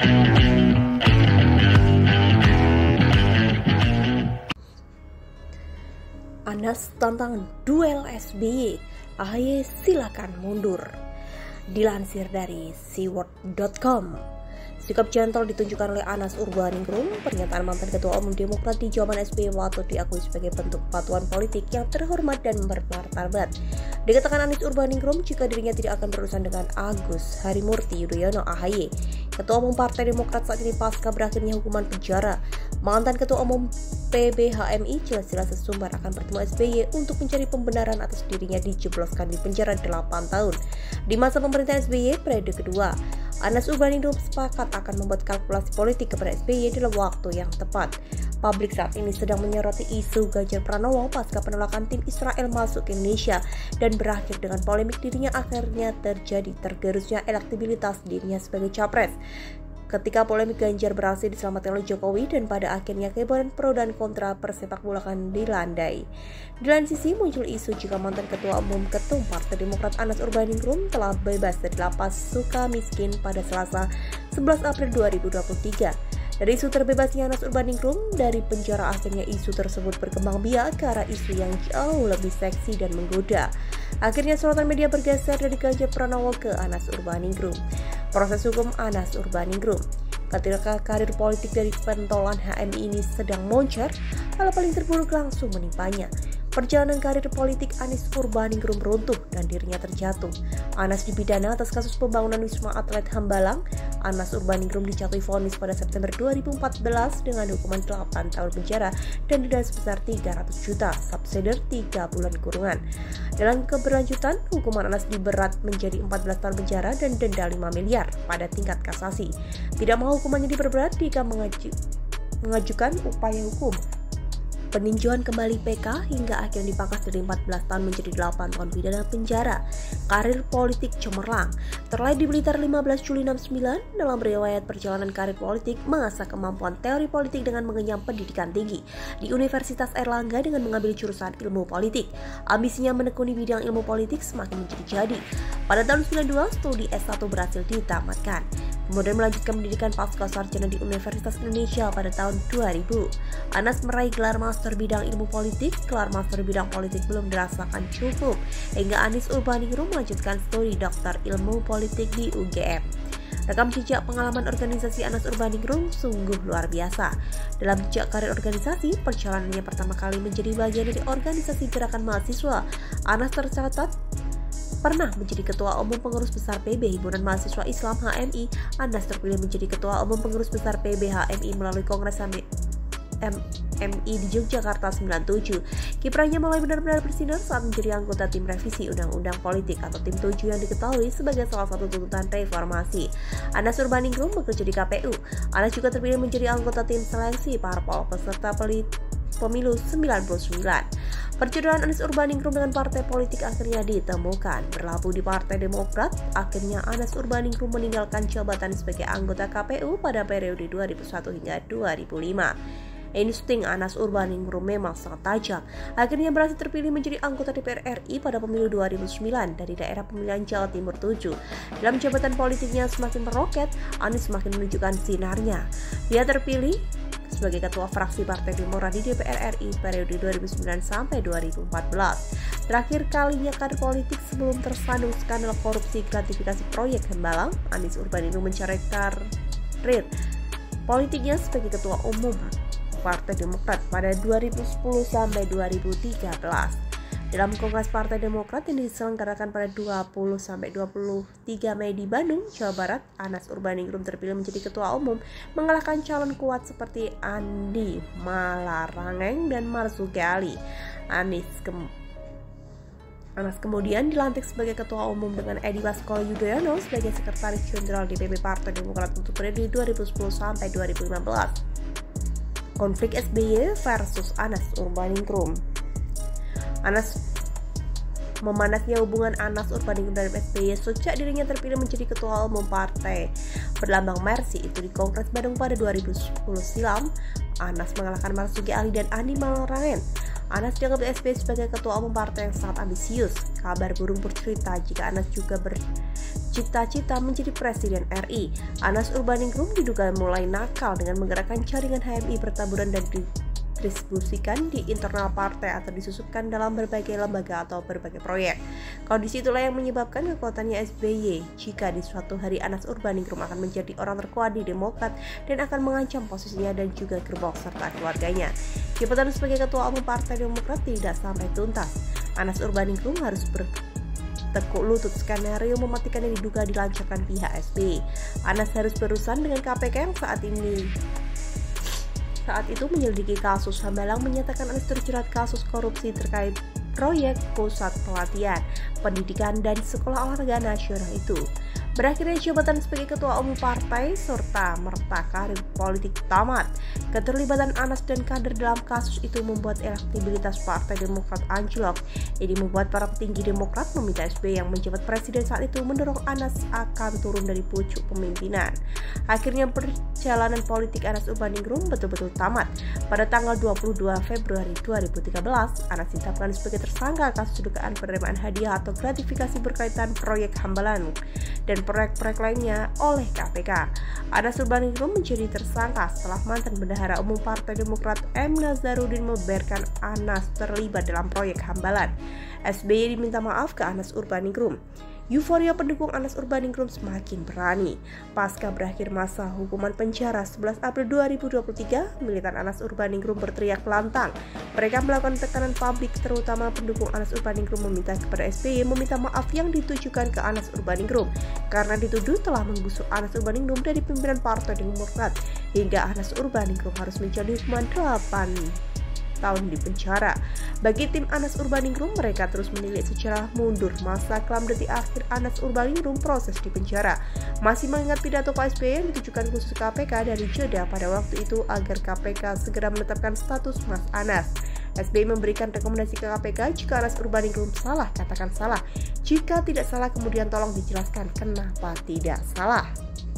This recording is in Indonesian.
Anas tantang duel SBY, AHY silakan mundur. Dilansir dari seaworld.com, sikap gentle ditunjukkan oleh Anas Urbaningrum. Pernyataan mantan Ketua Umum Demokrat di zaman SBY patut diakui sebagai bentuk kepatuhan politik yang terhormat dan bermartabat. Dikatakan Anas Urbaningrum jika dirinya tidak akan berurusan dengan Agus Harimurti Yudhoyono AHY, Ketua Umum Partai Demokrat saat ini pasca berakhirnya hukuman penjara. Mantan Ketua Umum PBHMI jelas-jelas sesumbar akan bertemu SBY untuk mencari pembenaran atas dirinya dijebloskan di penjara 8 tahun. Di masa pemerintahan SBY periode kedua, Anas Urbaningrum sepakat akan membuat kalkulasi politik kepada SBY dalam waktu yang tepat. Publik saat ini sedang menyoroti isu Ganjar Pranowo pasca penolakan tim Israel masuk ke Indonesia dan berakhir dengan polemik dirinya akhirnya terjadi tergerusnya elektabilitas dirinya sebagai capres. Ketika polemik Ganjar berhasil diselamatkan oleh Jokowi dan pada akhirnya kehebohan pro dan kontra persepakbolaan dilandai. Di lain sisi muncul isu jika mantan Ketua Umum Ketum Partai Demokrat Anas Urbaningrum telah bebas dari lapas Sukamiskin pada Selasa 11 April 2023. Dari isu terbebasnya Anas Urbaningrum dari penjara, akhirnya isu tersebut berkembang biak ke arah isu yang jauh lebih seksi dan menggoda. Akhirnya sorotan media bergeser dari Ganjar Pranowo ke Anas Urbaningrum. Proses hukum Anas Urbaningrum. Ketika karir politik dari pentolan HMI ini sedang moncer, hal paling terburuk langsung menimpanya. Perjalanan karir politik Anas Urbaningrum runtuh dan dirinya terjatuh. Anas dipidana atas kasus pembangunan Wisma Atlet Hambalang. Anas Urbaningrum dijatuhi vonis pada September 2014 dengan hukuman 8 tahun penjara dan denda sebesar 300 juta, subsidiar 3 bulan kurungan. Dalam keberlanjutan, hukuman Anas diberat menjadi 14 tahun penjara dan denda 5 miliar pada tingkat kasasi. Tidak mau hukumannya diperberat jika mengajukan upaya hukum peninjauan kembali PK hingga akhirnya dipangkas dari 14 tahun menjadi 8 tahun pidana penjara. Karir politik cemerlang. Terlahir di Blitar 15 Juli 69, dalam riwayat perjalanan karir politik mengasah kemampuan teori politik dengan mengenyam pendidikan tinggi di Universitas Airlangga dengan mengambil jurusan ilmu politik. Ambisinya menekuni bidang ilmu politik semakin menjadi-jadi. Pada tahun 92, studi S1 berhasil ditamatkan. Kemudian melanjutkan pendidikan pasca sarjana di Universitas Indonesia pada tahun 2000. Anas meraih gelar master bidang ilmu politik. Gelar master bidang politik belum dirasakan cukup hingga Anas Urbaningrum melanjutkan studi doktor ilmu politik di UGM. Rekam jejak pengalaman organisasi Anas Urbaningrum sungguh luar biasa. Dalam jejak karir organisasi, perjalanannya pertama kali menjadi bagian dari organisasi Gerakan Mahasiswa. Anas tercatat pernah menjadi Ketua Umum Pengurus Besar PB Himpunan Mahasiswa Islam HMI. Anas terpilih menjadi Ketua Umum Pengurus Besar PB HMI melalui Kongres MI di Yogyakarta 97. Kiprahnya mulai benar-benar bersinar saat menjadi anggota tim revisi Undang-Undang Politik atau tim 7 yang diketahui sebagai salah satu tuntutan reformasi. Anas Urbaningrum bekerja di KPU. Anas juga terpilih menjadi anggota tim seleksi parpol peserta Pemilu 99. Perjodohan Anas Urbaningrum dengan partai politik akhirnya ditemukan. Berlabuh di Partai Demokrat, akhirnya Anas Urbaningrum meninggalkan jabatan sebagai anggota KPU pada periode 2001 hingga 2005. Insting Anas Urbaningrum memang sangat tajam. Akhirnya berhasil terpilih menjadi anggota DPR RI pada pemilu 2009 dari daerah pemilihan Jawa Timur 7. Dalam jabatan politiknya semakin meroket, Anas semakin menunjukkan sinarnya. Dia terpilih sebagai Ketua Fraksi Partai Demokrat di DPR RI periode 2009 sampai 2014. Terakhir kalinya karir politik sebelum tersandung skandal korupsi gratifikasi proyek Hambalang, Anas Urbaningrum mencari karir politiknya sebagai Ketua Umum Partai Demokrat pada 2010 sampai 2013. Dalam Kongres Partai Demokrat yang diselenggarakan pada 20 sampai 23 Mei di Bandung, Jawa Barat, Anas Urbaningrum terpilih menjadi Ketua Umum, mengalahkan calon kuat seperti Andi Malarangeng dan Marzuki Ali. Anas kemudian dilantik sebagai Ketua Umum dengan Edi Baskoro Yudhoyono sebagai Sekretaris Jenderal DPP Partai Demokrat untuk periode 2010 sampai 2015. Konflik SBY versus Anas Urbaningrum. Memanasnya hubungan Anas Urbaningrum dan SBY sejak dirinya terpilih menjadi Ketua Umum Partai berlambang Mersi itu di Kongres Bandung pada 2010 silam. Anas mengalahkan Marzuki Ali dan Andi Malarangeng. Anas dianggap SBY sebagai ketua umum partai yang sangat ambisius. Kabar burung bercerita jika Anas juga bercita-cita menjadi presiden RI. Anas Urbaningrum diduga mulai nakal dengan menggerakkan jaringan HMI bertaburan dan didistribusikan di internal partai atau disusupkan dalam berbagai lembaga atau berbagai proyek. Kondisi itulah yang menyebabkan kekuatannya SBY jika di suatu hari Anas Urbaningrum akan menjadi orang terkuat di Demokrat dan akan mengancam posisinya dan juga gerbong serta keluarganya. Jabatan sebagai ketua umum Partai Demokrat tidak sampai tuntas. Anas Urbaningrum harus bertekuk lutut skenario mematikan yang diduga dilancarkan pihak SBY. Anas harus berurusan dengan KPK yang saat itu menyelidiki kasus Hambalang, menyatakan Anas terjerat kasus korupsi terkait proyek pusat pelatihan, pendidikan, dan sekolah olahraga nasional itu. Berakhirnya jabatan sebagai ketua umum partai serta merta karir politik tamat. Keterlibatan Anas dan kader dalam kasus itu membuat elektabilitas Partai Demokrat anjlok. Ini membuat para petinggi Demokrat meminta SBY yang menjabat presiden saat itu mendorong Anas akan turun dari pucuk pemimpinan. Akhirnya perjalanan politik Anas Urbaningrum betul-betul tamat. Pada tanggal 22 Februari 2013, Anas ditetapkan sebagai tersangka kasus dugaan penerimaan hadiah atau gratifikasi berkaitan proyek Hambalang dan proyek-proyek lainnya oleh KPK. Anas Urbaningrum menjadi tersangka setelah mantan Bendahara Umum Partai Demokrat M. Nazarudin membeberkan Anas terlibat dalam proyek Hambalang. SBY diminta maaf ke Anas Urbaningrum. Euforia pendukung Anas Urbaningrum semakin berani. Pasca berakhir masa hukuman penjara 11 April 2023, militan Anas Urbaningrum berteriak lantang. Mereka melakukan tekanan publik, terutama pendukung Anas Urbaningrum meminta kepada SBY meminta maaf yang ditujukan ke Anas Urbaningrum karena dituduh telah menggusur Anas Urbaningrum dari pimpinan Partai Demokrat hingga Anas Urbaningrum harus menjalani hukuman 8 tahun di penjara. Bagi tim Anas Urbaningrum, mereka terus menilik secara mundur masa kelam detik akhir Anas Urbaningrum proses di penjara. Masih mengingat pidato Pak SBY yang ditujukan khusus KPK dari Jeddah pada waktu itu agar KPK segera menetapkan status Mas Anas. SBY memberikan rekomendasi ke KPK jika Anas Urbaningrum salah, katakan salah. Jika tidak salah, kemudian tolong dijelaskan kenapa tidak salah.